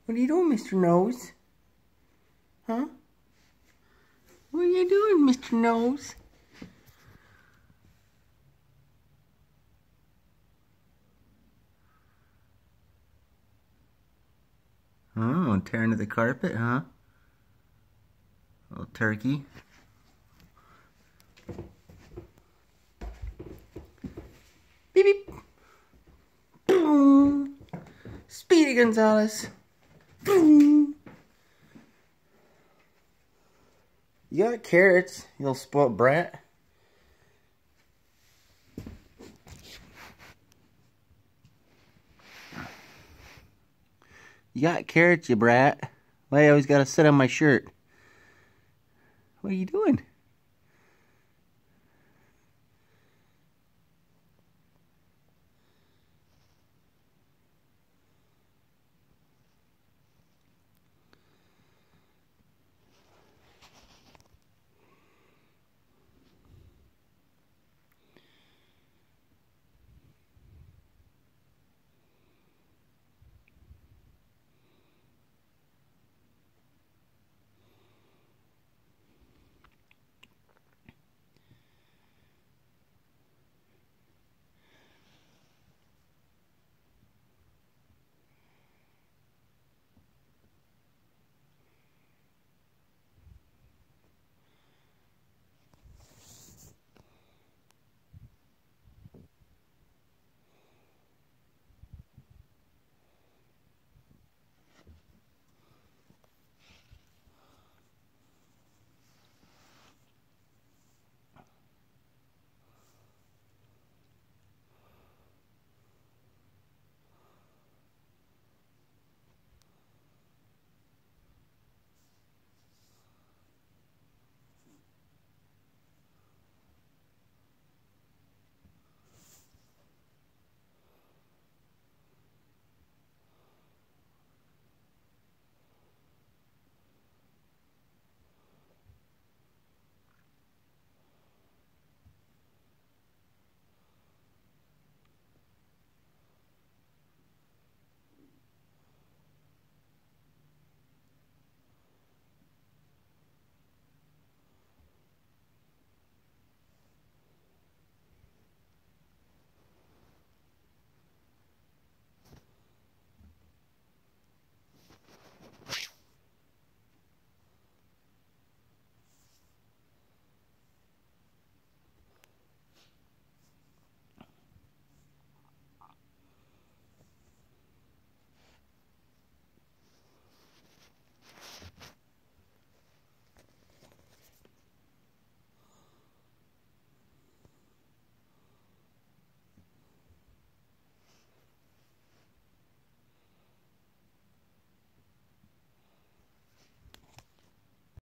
What are you doing, Mr. Nose? Huh? What are you doing, Mr. Nose? Oh, tearing to the carpet, huh? Little turkey. Beep beep. Boom. Speedy Gonzales. Boom. You got carrots, you little spoiled brat. You got carrots, you brat. Why you always gotta sit on my shirt? What are you doing?